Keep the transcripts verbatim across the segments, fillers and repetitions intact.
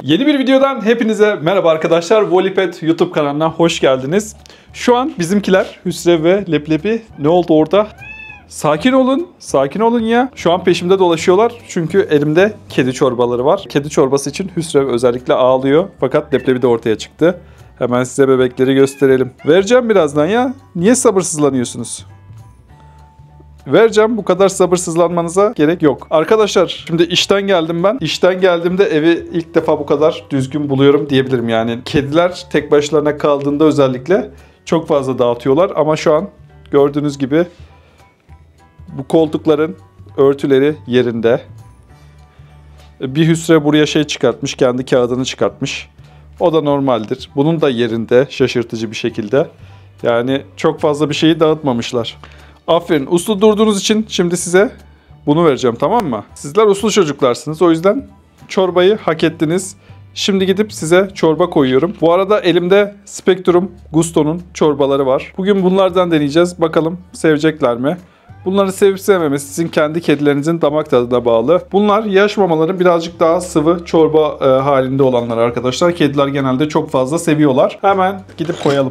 Yeni bir videodan hepinize merhaba arkadaşlar. Volipet YouTube kanalına hoş geldiniz. Şu an bizimkiler Hüsrev ve Leblebi ne oldu orada? Sakin olun, sakin olun ya. Şu an peşimde dolaşıyorlar çünkü elimde kedi çorbaları var. Kedi çorbası için Hüsrev özellikle ağlıyor fakat Leblebi de ortaya çıktı. Hemen size bebekleri gösterelim. Vereceğim birazdan ya. Niye sabırsızlanıyorsunuz? Vereceğim. Bu kadar sabırsızlanmanıza gerek yok. Arkadaşlar şimdi işten geldim ben. İşten geldiğimde evi ilk defa bu kadar düzgün buluyorum diyebilirim yani. Kediler tek başlarına kaldığında özellikle çok fazla dağıtıyorlar. Ama şu an gördüğünüz gibi bu koltukların örtüleri yerinde. Bir Hüsrev buraya şey çıkartmış. Kendi kağıdını çıkartmış. O da normaldir. Bunun da yerinde şaşırtıcı bir şekilde. Yani çok fazla bir şeyi dağıtmamışlar. Aferin. Uslu durduğunuz için şimdi size bunu vereceğim, tamam mı? Sizler uslu çocuklarsınız. O yüzden çorbayı hak ettiniz. Şimdi gidip size çorba koyuyorum. Bu arada elimde Spectrum Gusto'nun çorbaları var. Bugün bunlardan deneyeceğiz. Bakalım sevecekler mi? Bunları sevip sevmemesi sizin kendi kedilerinizin damak tadına bağlı. Bunlar yaş mamaların birazcık daha sıvı çorba e, halinde olanlar arkadaşlar. Kediler genelde çok fazla seviyorlar. Hemen gidip koyalım.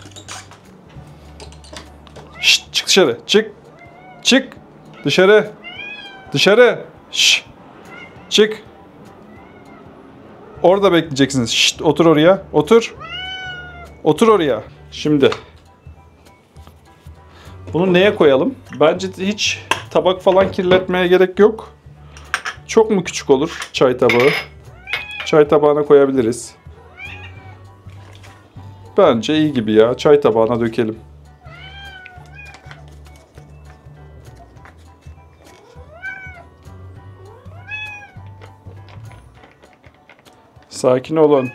Şşt, çık dışarı. Çık. Çık. Dışarı. Dışarı. Şşt. Çık. Orada bekleyeceksiniz. Şşt, otur oraya. Otur. Otur oraya. Şimdi. Bunu neye koyalım? Bence hiç tabak falan kirletmeye gerek yok. Çok mu küçük olur çay tabağı? Çay tabağına koyabiliriz. Bence iyi gibi ya. Çay tabağına dökelim. Sakin olun.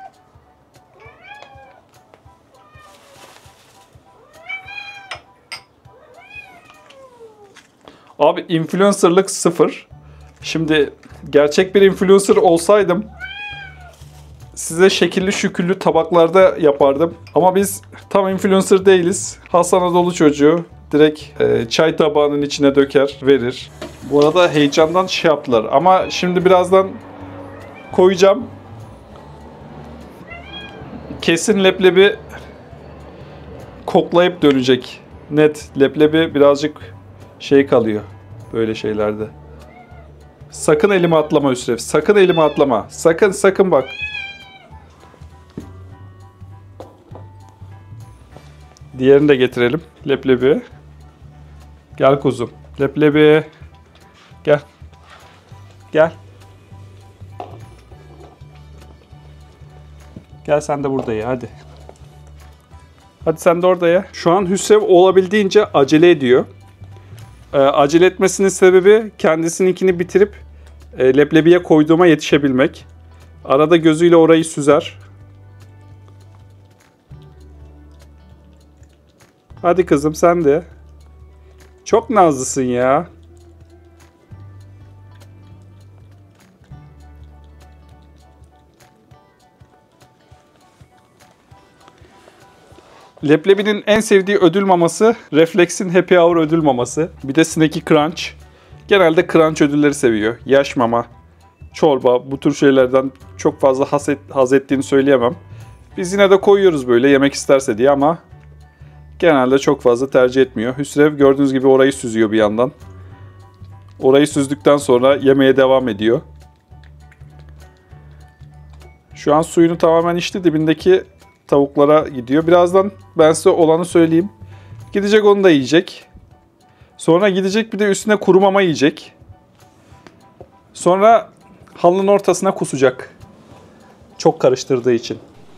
Abi influencerlık sıfır. Şimdi gerçek bir influencer olsaydım size şekilli şüküllü tabaklarda yapardım. Ama biz tam influencer değiliz. Has Anadolu çocuğu direkt e, çay tabağının içine döker, verir. Bu arada heyecandan şey yaptılar. Ama şimdi birazdan koyacağım. Kesin Leblebi koklayıp dönecek. Net. Leblebi birazcık şey kalıyor böyle şeylerde. Sakın elime atlama Hüsrev. Sakın elime atlama. Sakın sakın bak. Diğerini de getirelim. Leblebi. Gel kuzum. Leblebi. Gel. Gel. Gel sen de burada ye hadi. Hadi sen de orada ye. Şu an Hüsrev olabildiğince acele ediyor. Ee, acele etmesinin sebebi kendisininkini bitirip e, leblebiye koyduğuma yetişebilmek. Arada gözüyle orayı süzer. Hadi kızım sen de. Çok nazlısın ya. Leblebinin en sevdiği ödül maması Reflex'in Happy Hour ödül maması. Bir de Snacky Crunch. Genelde Crunch ödülleri seviyor. Yaş mama, çorba, bu tür şeylerden çok fazla haz, et, haz ettiğini söyleyemem. Biz yine de koyuyoruz böyle yemek isterse diye ama genelde çok fazla tercih etmiyor. Hüsrev gördüğünüz gibi orayı süzüyor bir yandan. Orayı süzdükten sonra yemeye devam ediyor. Şu an suyunu tamamen içti. Dibindeki tavuklara gidiyor. Birazdan ben size olanı söyleyeyim. Gidecek onu da yiyecek. Sonra gidecek bir de üstüne kuru mama yiyecek. Sonra halının ortasına kusacak. Çok karıştırdığı için.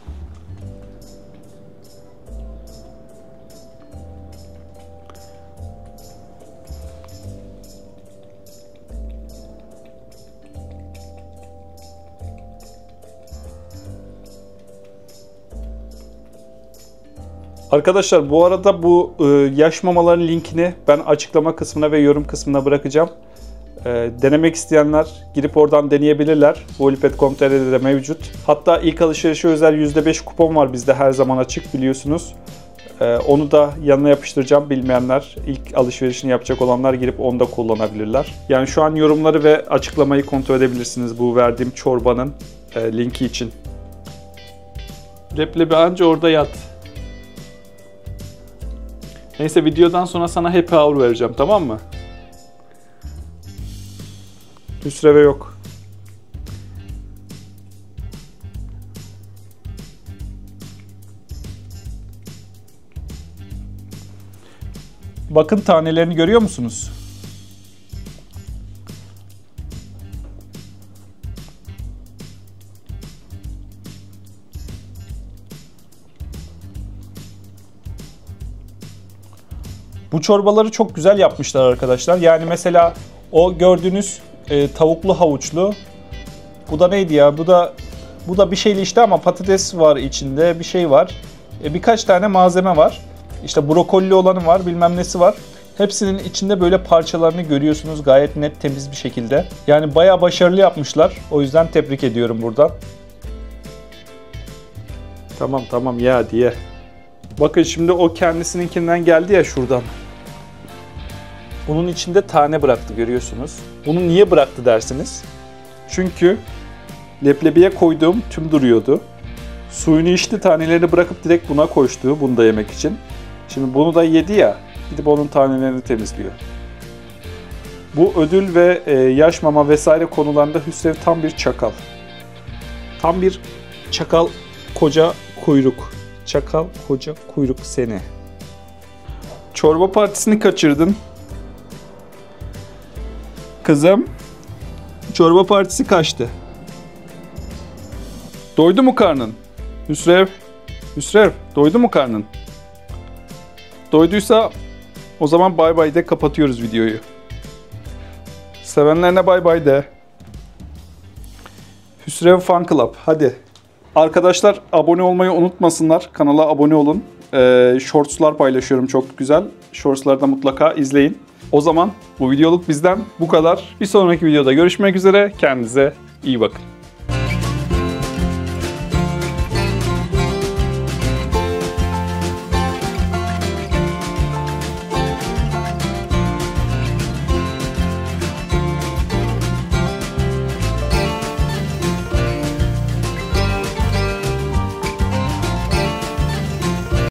Arkadaşlar bu arada bu e, yaş mamaların linkini ben açıklama kısmına ve yorum kısmına bırakacağım. E, denemek isteyenler girip oradan deneyebilirler. volipet nokta com nokta tr'de de mevcut. Hatta ilk alışverişe özel yüzde beş kupon var bizde her zaman açık biliyorsunuz. E, onu da yanına yapıştıracağım. Bilmeyenler, ilk alışverişini yapacak olanlar girip onu da kullanabilirler. Yani şu an yorumları ve açıklamayı kontrol edebilirsiniz bu verdiğim çorbanın e, linki için. Leblebi anca orada yat. Neyse videodan sonra sana happy hour vereceğim, tamam mı? Hüsreve yok. Bakın tanelerini görüyor musunuz? Bu çorbaları çok güzel yapmışlar arkadaşlar. Yani mesela o gördüğünüz e, tavuklu havuçlu. Bu da neydi ya? Bu da bu da bir şeyli işte ama patates var içinde, bir şey var. E, birkaç tane malzeme var. İşte brokolli olanı var, bilmem nesi var. Hepsinin içinde böyle parçalarını görüyorsunuz gayet net, temiz bir şekilde. Yani bayağı başarılı yapmışlar. O yüzden tebrik ediyorum buradan. Tamam tamam ya diye. Bakın şimdi o kendisininkinden geldi ya şuradan. Bunun içinde tane bıraktı görüyorsunuz. Bunu niye bıraktı dersiniz? Çünkü leblebiye koyduğum tüm duruyordu. Suyunu içti, tanelerini bırakıp direkt buna koştu, bunu da yemek için. Şimdi bunu da yedi ya, gidip onun tanelerini temizliyor. Bu ödül ve e, yaş mama vesaire konularında Hüsrev tam bir çakal. Tam bir çakal koca kuyruk. Çakal koca kuyruk seni. Çorba partisini kaçırdın. Kızım, çorba partisi kaçtı. Doydu mu karnın? Hüsrev, Hüsrev, doydu mu karnın? Doyduysa o zaman bay bay de kapatıyoruz videoyu. Sevenlerine bay bay de. Hüsrev Fan Club, hadi. Arkadaşlar abone olmayı unutmasınlar. Kanala abone olun. Ee, shortslar paylaşıyorum çok güzel. Shortsları da mutlaka izleyin. O zaman bu videoluk bizden bu kadar. Bir sonraki videoda görüşmek üzere. Kendinize iyi bakın.